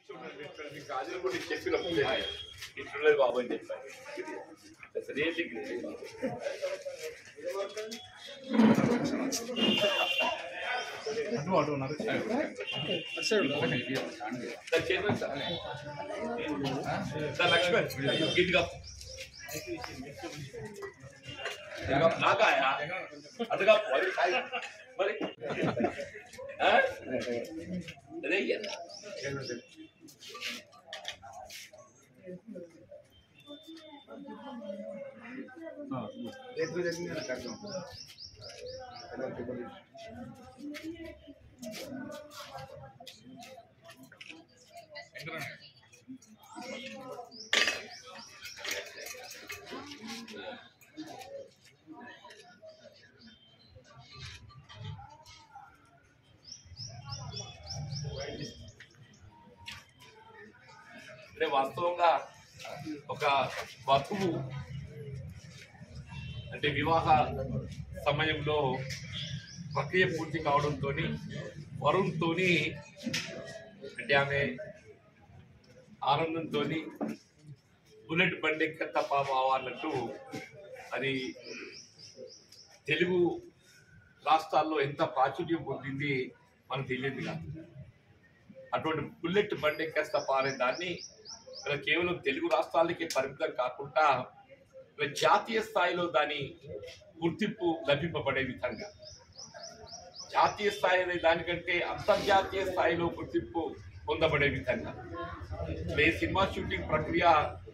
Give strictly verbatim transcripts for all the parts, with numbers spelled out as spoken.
గాజులు కూడా చెప్పినప్పుడు ఇట్లున్నది బాబు అని చెప్పాను. రియల్లీ గ్రేట్ బాబు. లక్ష్మణ్ గిట్గా నాకాయా అటుగా మరి అదే అంటే వాస్తవంగా ఒక వధువు అంటే వివాహ సమయంలో ప్రక్రియ పూర్తి కావడంతో వరుణ్తో అంటే ఆమె ఆనందంతో బుల్లెట్ బండి ఎక్క పావా అన్నట్టు అది తెలుగు రాష్ట్రాల్లో ఎంత ప్రాచుర్యం పొందింది మనకు తెలియదు కాదు. అటువంటి బుల్లెట్ బండి ఎక్కేస్తా అనే దాన్ని కేవలం తెలుగు రాష్ట్రాలకి పరిమితం కాకుండా జాతీయ స్థాయిలో దాని గుర్తింపు లభింపబడే విధంగా జాతీయ స్థాయి అనే దానికంటే అంతర్జాతీయ స్థాయిలో గుర్తింపు పొందబడే విధంగా ఏ సినిమా షూటింగ్ ప్రక్రియ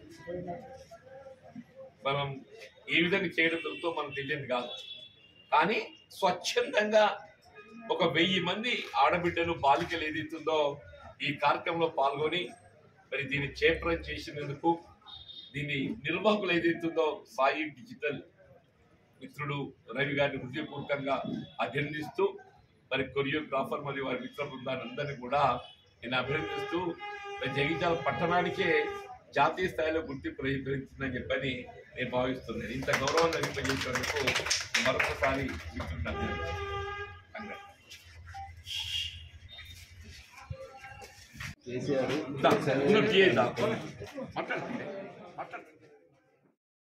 మనం ఏ విధంగా చేయడం జరుగుతుందో మనకు తెలియదు కాదు. కానీ స్వచ్ఛందంగా ఒక వెయ్యి మంది ఆడబిడ్డలు బాలికలు ఏదైతుందో ఈ కార్యక్రమంలో పాల్గొని మరి దీన్ని చేపరం చేసినందుకు దీన్ని నిర్వాహకులు ఏదైతుందో సాయి డిజిటల్ మిత్రుడు రవి గారిని హృదయపూర్వకంగా అభినందిస్తూ మరి కొరియోగ్రాఫర్ మరియు వారి మిత్ర బృందాన్ని అందరినీ కూడా నేను అభినందిస్తూ జగిత్యాల పట్టణానికే జాతీయ స్థాయిలో గుర్తింపు లభించిందని చెప్పని నేను భావిస్తున్నాను. ఇంత గౌరవం లభింపజేసినందుకు మరొకసారి మిత్రుడు కేసీఆర్ మాట్లాడుతుంది మాట్లాడుతుంది